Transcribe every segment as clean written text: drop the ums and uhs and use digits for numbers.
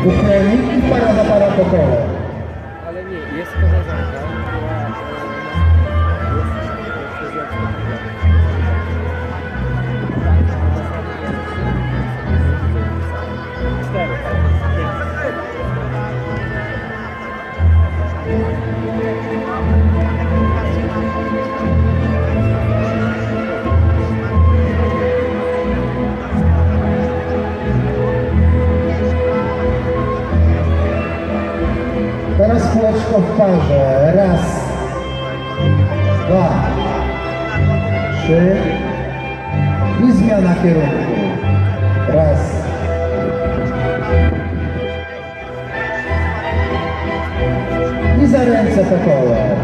Ukłoni i para za parą po kole. Ale nie, jest koleżanka, Teraz kółeczko w parze. Raz, dwa, trzy i zmiana kierunku. Raz. I za ręce po kole.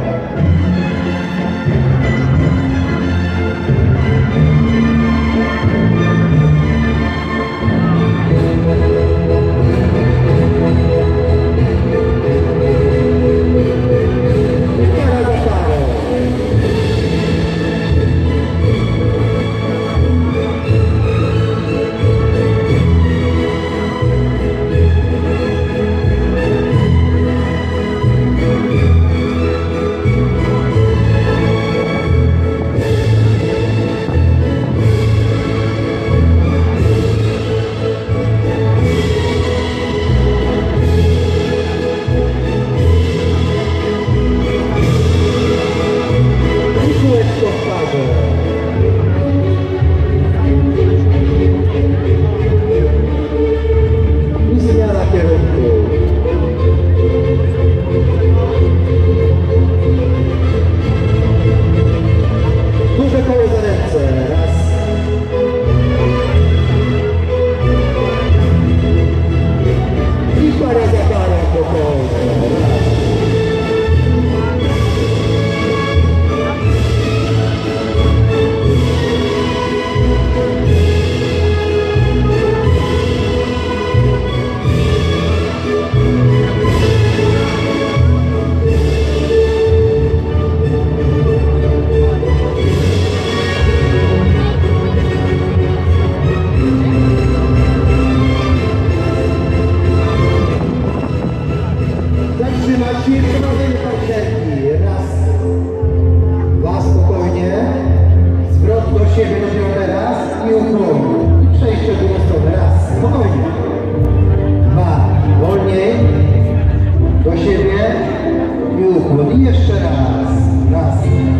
I jeszcze raz. Raz.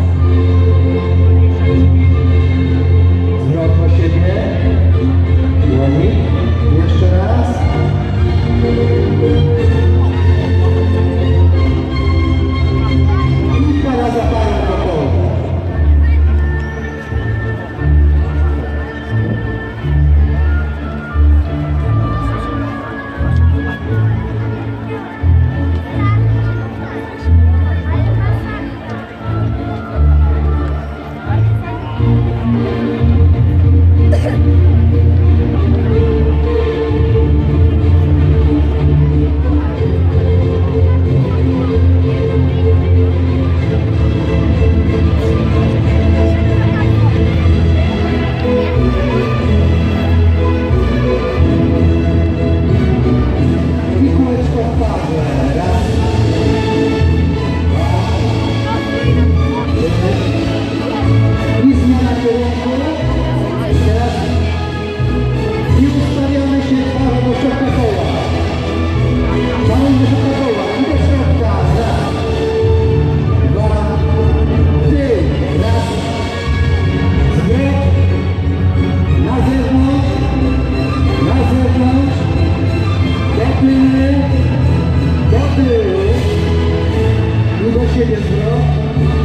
Zwrot do siebie. Dłoni. Jeszcze raz. I para za parą do koła. I do siebie zwrot.